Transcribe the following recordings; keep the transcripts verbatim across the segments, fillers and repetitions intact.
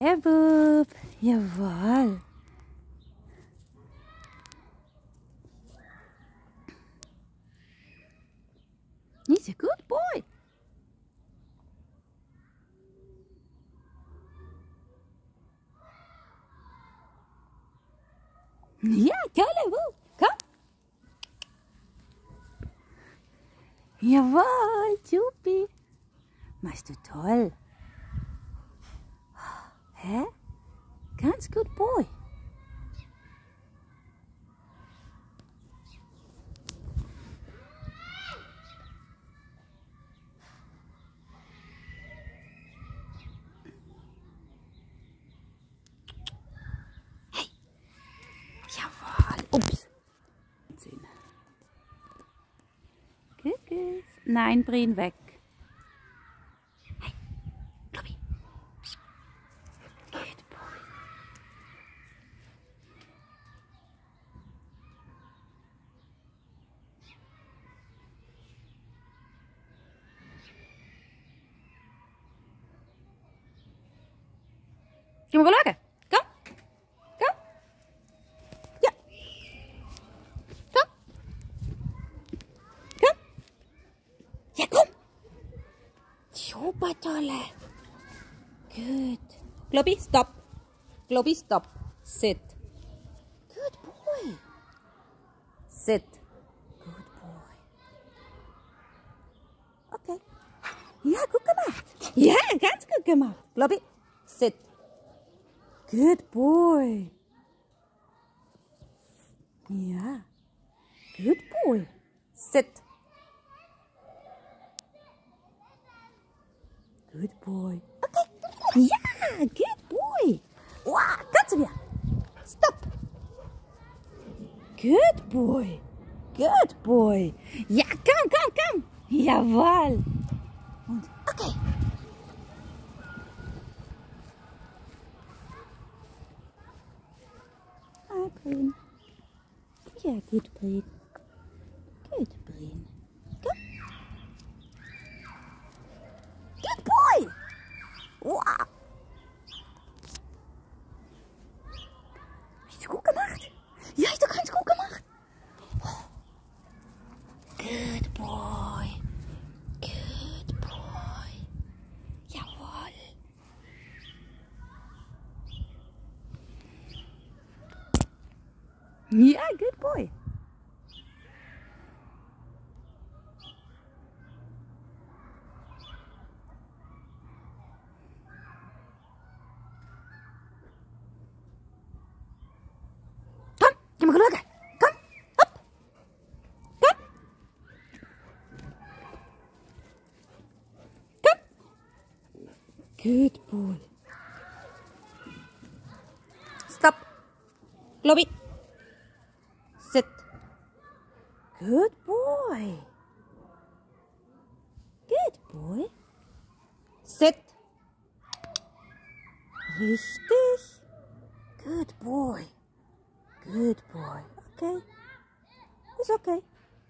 Hey, Bub. Jawohl. He's a good boy. Ja, tolle Bub. Komm. Jawohl, Juppie. Machst du toll. Hä? Ganz gut, Boy. Hey. Jawohl. Ups. Küküs. Nein, Brien weg. Hey, Globby. Good boy. Geh mal schauen. Komm. Komm. Ja. Komm. Komm. Ja, komm. Super tolle. Good. Globby, stop. Globby, stop. Sit. Good boy. Sit. Good boy. Okay. Ja, gut gemacht. Ja, ganz gut gemacht. Globby, sit. Good boy. Ja. Good boy. Sit. Good boy. Okay. Ja, good boy. Wow, kannst du wieder. Stop. Good boy. Good boy. Ja, komm, komm, komm. Jawohl. Und okay. Hi, Brien. Ja, gut, Brien. Gut, Brien. Komm. Good boy. Wow. Hast du gut gemacht? Ja, hast du ganz gut gemacht. Good boy. Good boy. Jawohl. Ja, good boy. Komm, geh mal schauen. Komm, hopp. Komm. Komm. Good boy. Stop. Globby. Sit. Good boy. Good boy. Sit. Richtig. Good boy. Good boy. Okay. Ist okay.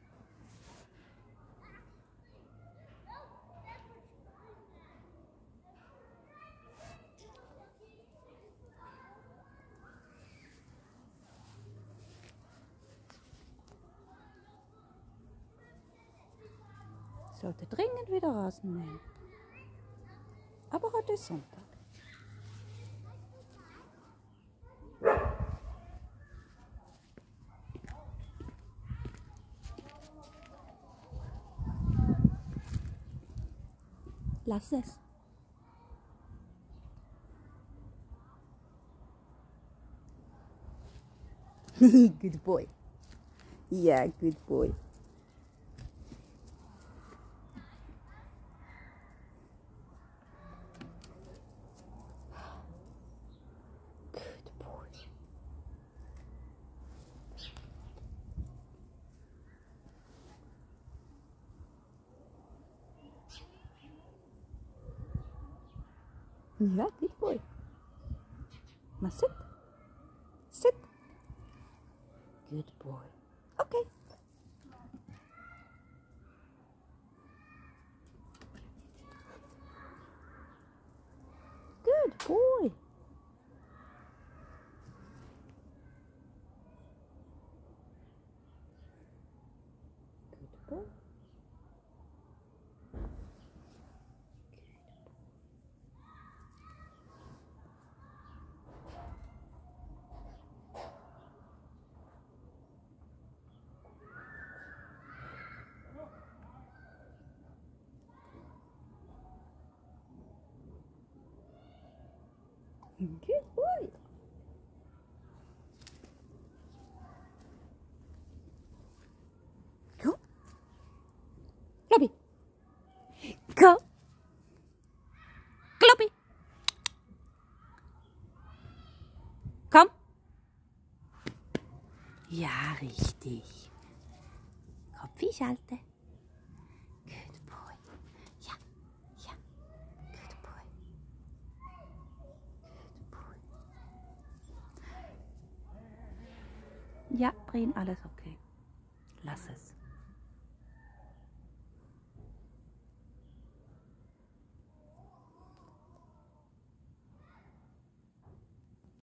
Sollte dringend wieder Rasen mähen. Aber heute ist Sonntag. Lass es. Good boy. Yeah, good boy. Good boy. Yeah, good boy. Now sit. Sit. Good boy. Okay. Good boy. Good boy. Go. Globby. Go. Globby. Komm. Ja, richtig. Kopf halte. Good boy. Ja, ja. Good boy. Good boy. Ja, drehen, alles okay. Lass es.